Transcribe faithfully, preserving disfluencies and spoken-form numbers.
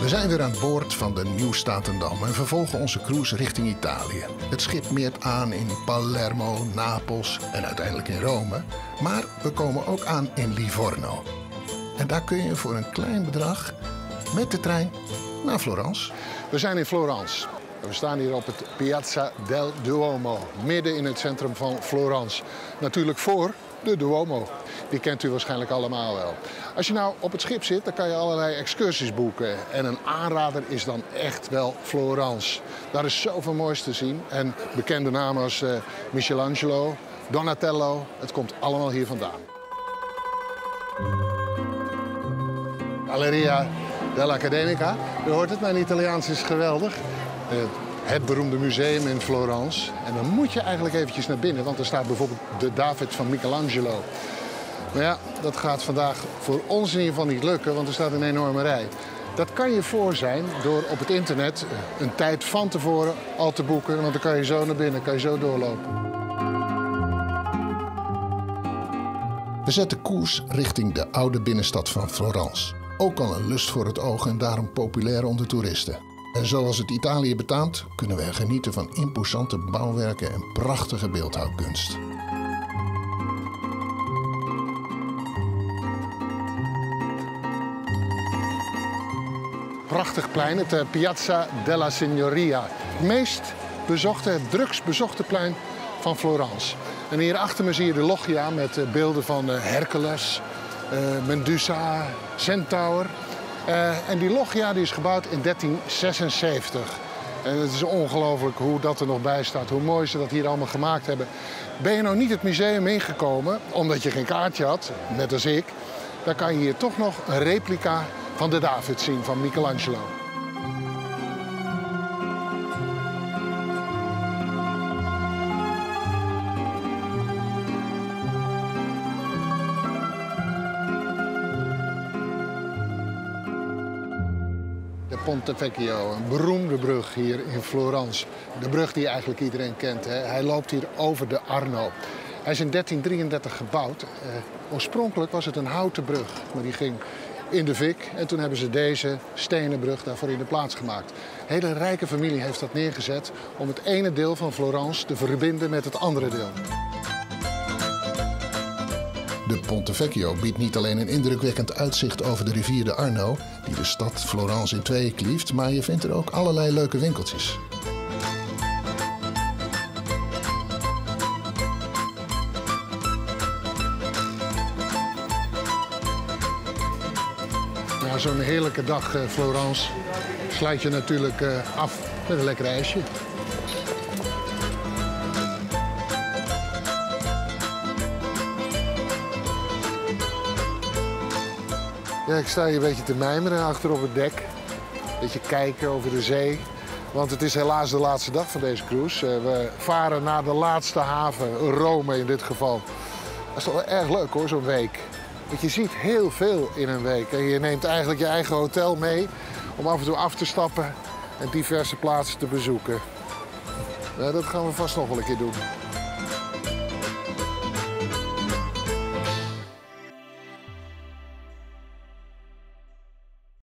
We zijn weer aan boord van de Nieuw Statendam en vervolgen onze cruise richting Italië. Het schip meert aan in Palermo, Napels en uiteindelijk in Rome. Maar we komen ook aan in Livorno. En daar kun je voor een klein bedrag met de trein naar Florence. We zijn in Florence. We staan hier op het Piazza del Duomo, midden in het centrum van Florence. Natuurlijk voor de Duomo. Die kent u waarschijnlijk allemaal wel. Als je nou op het schip zit, dan kan je allerlei excursies boeken. En een aanrader is dan echt wel Florence. Daar is zoveel moois te zien. En bekende namen als uh, Michelangelo, Donatello. Het komt allemaal hier vandaan. Galleria dell'Accademia. U hoort het, mijn Italiaans is geweldig. Uh, Het beroemde museum in Florence. En dan moet je eigenlijk eventjes naar binnen, want er staat bijvoorbeeld de David van Michelangelo. Maar ja, dat gaat vandaag voor ons in ieder geval niet lukken, want er staat een enorme rij. Dat kan je voor zijn door op het internet een tijd van tevoren al te boeken, want dan kan je zo naar binnen, kan je zo doorlopen. We zetten koers richting de oude binnenstad van Florence. Ook al een lust voor het oog en daarom populair onder toeristen. En zoals het Italië betaamt, kunnen we genieten van imposante bouwwerken en prachtige beeldhouwkunst. Prachtig plein, het Piazza della Signoria. Het meest bezochte, het drukst bezochte plein van Florence. En hier achter me zie je de loggia met beelden van Hercules, Medusa, Centaur. Uh, en die loggia die is gebouwd in dertien zesenzeventig. En het is ongelooflijk hoe dat er nog bij staat, hoe mooi ze dat hier allemaal gemaakt hebben. Ben je nou niet het museum ingekomen, omdat je geen kaartje had, net als ik, dan kan je hier toch nog een replica van de David zien, van Michelangelo. Ponte Vecchio, een beroemde brug hier in Florence. De brug die eigenlijk iedereen kent. Hè. Hij loopt hier over de Arno. Hij is in dertien drieëndertig gebouwd. Uh, oorspronkelijk was het een houten brug, maar die ging in de fik. En toen hebben ze deze stenen brug daarvoor in de plaats gemaakt. Een hele rijke familie heeft dat neergezet om het ene deel van Florence te verbinden met het andere deel. De Ponte Vecchio biedt niet alleen een indrukwekkend uitzicht over de rivier de Arno, die de stad Florence in tweeën klieft, maar je vindt er ook allerlei leuke winkeltjes. Na zo'n heerlijke dag uh, Florence sluit je natuurlijk uh, af met een lekker ijsje. Ja, ik sta hier een beetje te mijmeren achter op het dek. Een beetje kijken over de zee. Want het is helaas de laatste dag van deze cruise. We varen naar de laatste haven, Rome in dit geval. Dat is toch wel erg leuk hoor, zo'n week. Want je ziet heel veel in een week. En je neemt eigenlijk je eigen hotel mee om af en toe af te stappen en diverse plaatsen te bezoeken. Ja, dat gaan we vast nog wel een keer doen.